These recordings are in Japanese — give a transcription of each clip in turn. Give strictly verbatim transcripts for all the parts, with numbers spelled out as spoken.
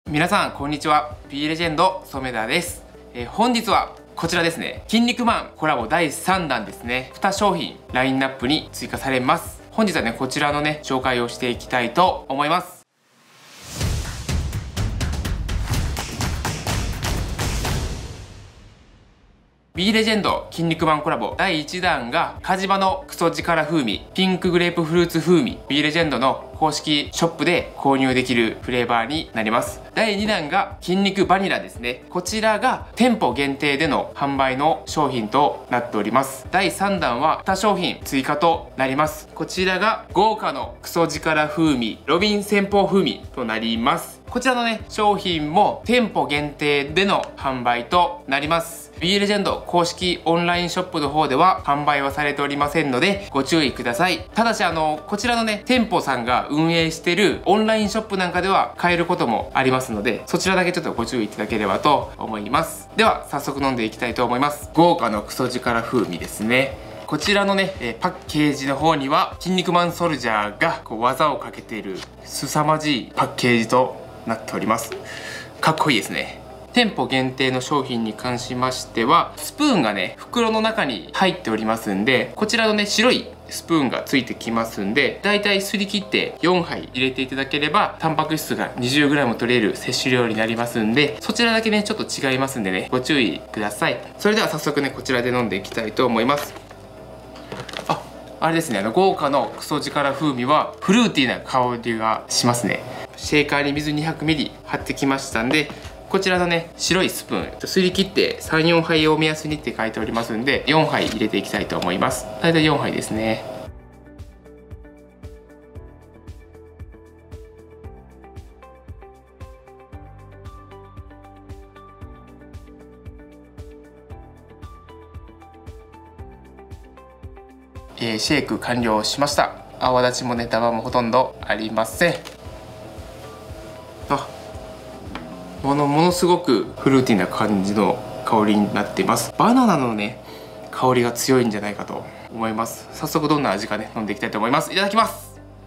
皆さんこんにちは。 B レジェンド染田です。えー、本日はこちらですね、筋肉マンコラボだいさんだんですね、に商品ラインナップに追加されます。本日はねこちらのね紹介をしていきたいと思います。B レジェンド筋肉マンコラボだいいちだんがカジバのクソ力風味ピンクグレープフルーツ風味 B レジェンドの公式ショップで購入できるフレーバーになります。だいにだんが筋肉バニラですね。こちらが店舗限定での販売の商品となっております。だいさんだんはに商品追加となります。こちらが豪華のクソ力風味ロビン戦法風味となります。こちらのね商品も店舗限定での販売となります。 B レジェンド公式オンラインショップの方では販売はされておりませんのでご注意ください。ただしあのこちらのね店舗さんが運営してるオンラインショップなんかでは買えることもありますので、そちらだけちょっとご注意いただければと思います。では早速飲んでいきたいと思います。豪華のクソ力風味ですね。こちらのね、えパッケージの方には筋肉マンソルジャーがこう技をかけている凄まじいパッケージとなっております。かっこいいですね。店舗限定の商品に関しましてはスプーンがね袋の中に入っておりますんで、こちらのね白いスプーンがついてきますんで、だいたいすり切ってよんはい入れていただければタンパク質が にじゅうグラム 取れる摂取量になりますんで、そちらだけねちょっと違いますんでねご注意ください。それでは早速ねこちらで飲んでいきたいと思います。あ、あれですね、あの豪華のクソ力風味はフルーティーな香りがしますね。シェーカーに水 にひゃくミリ 張ってきましたんで、こちらのね白いスプーンすり切ってさん、よんはいを目安にって書いておりますんでよんはい入れていきたいと思います。だいたいよんはいですね。えー、シェイク完了しました。泡立ちもねダマもほとんどありません。あ、ものものすごくフルーティーな感じの香りになっています。バナナのね香りが強いんじゃないかと思います。早速どんな味かね飲んでいきたいと思います。いただきます。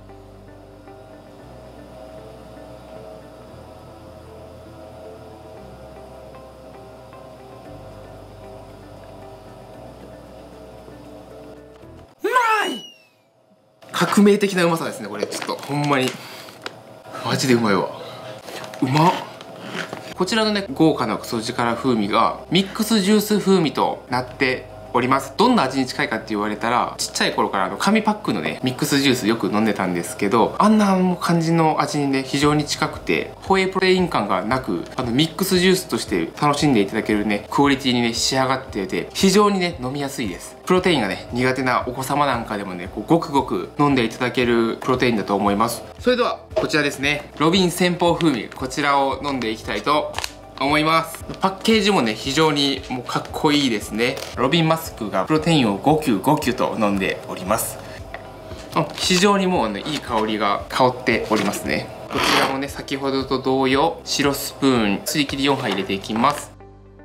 うまい。革命的なうまさですねこれ。ちょっとほんまにマジでうまいわ。うまっ。こちらのね豪華なクソ力風味がミックスジュース風味となっております。どんな味に近いかって言われたら、ちっちゃい頃からあの紙パックのねミックスジュースよく飲んでたんですけど、あんな感じの味にね非常に近くてホエイプロテイン感がなく、あのミックスジュースとして楽しんでいただけるねクオリティにね仕上がってて非常にね飲みやすいです。プロテインがね苦手なお子様なんかでもねこうごくごく飲んでいただけるプロテインだと思います。それではこちらですね、ロビン戦法風味、こちらを飲んでいきたいと思います。パッケージもね非常にもうかっこいいですね。ロビンマスクがプロテインをごきゅうごきゅうと飲んでおります。非常にもうねいい香りが香っておりますね。こちらもね先ほどと同様白スプーンすり切りよんはい入れていきます。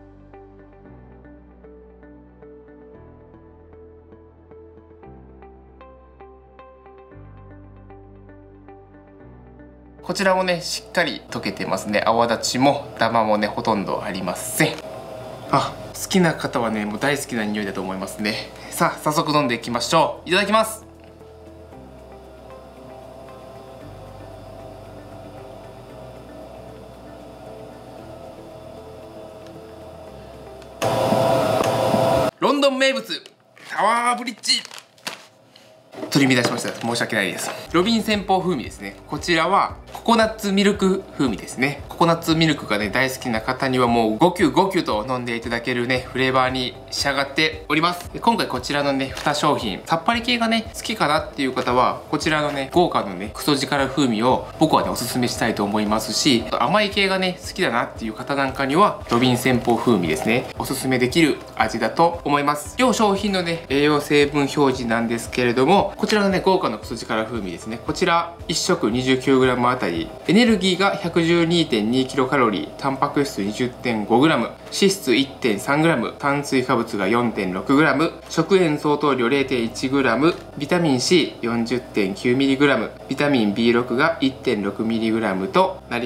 こちらもねしっかり溶けてますね。泡立ちもダマもねほとんどありません。あ、好きな方はねもう大好きな匂いだと思いますね。さあ早速飲んでいきましょう。いただきます。ロンドン名物タワーブリッジ取り乱しました。申し訳ないです。ロビン戦法風味ですね。こちらはココナッツミルク風味ですね。ココナッツミルクがね大好きな方にはもうごきゅうごきゅうと飲んでいただけるねフレーバーに仕上がっております。で今回こちらのねに商品さっぱり系がね好きかなっていう方はこちらのね豪華のねクソ力風味を僕はねおすすめしたいと思いますし、甘い系がね好きだなっていう方なんかにはロビン戦法風味ですねおすすめできる味だと思います。両商品のね栄養成分表示なんですけれども、こちらのね豪華のクソ力風味ですね、こちらいっ食 にじゅうきゅうグラム あたりエネルギーが ひゃくじゅうにてんにキロカロリー、タンパク質 にじゅってんごグラム、脂質 いってんさんグラム、炭水化物が よんてんろくグラム、食塩相当量 れいてんいちグラム、ビタミン シーよんじゅってんきゅうミリグラム、ビタミン ビーろく が いってんろくミリグラム となります。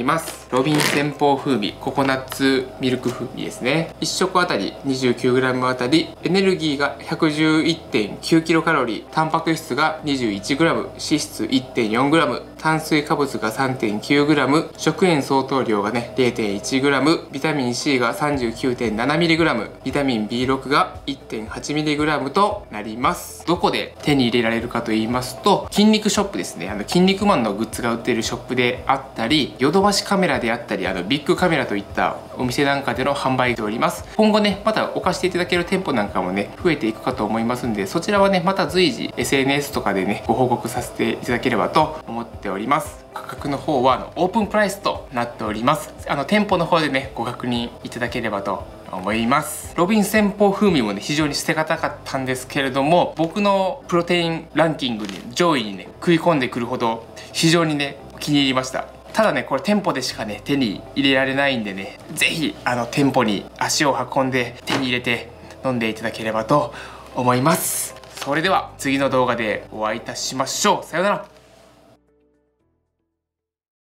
ロビン先方風味ココナッツミルク風味ですね。いっ食あたり にじゅうきゅうグラム あたりエネルギーが ひゃくじゅういってんきゅうキロカロリー、タンパク質が にじゅういちグラム、脂質 いってんよんグラム、炭水化物が さんてんきゅうグラム、食塩相当量がね れいてんいちグラム、ビタミン C が さんじゅうきゅうてんななミリグラム、ビタミン ビーろく が いってんはちミリグラム となります。どこで手に入れられるかと言いますと、筋肉ショップですね。あの筋肉マンのグッズが売っているショップであったり、ヨドバシカメラであったり、あのビッグカメラといったお店なんかでの販売しております。今後ね、また置かしていただける店舗なんかもね、増えていくかと思いますんで、そちらはね、また随時 エスエヌエス とかでね、ご報告させていただければと思っております。価格の方はあのオープンプライスとなっております。あの店舗の方でね、ご確認いただければと思います。ロビン先方風味もね、非常に捨てがたかったんですけれども、僕のプロテインランキングに上位にね食い込んでくるほど非常にね気に入りました。ただね、これ店舗でしかね手に入れられないんでね、是非あの店舗に足を運んで手に入れて飲んでいただければと思います。それでは次の動画でお会いいたしましょう。さようなら。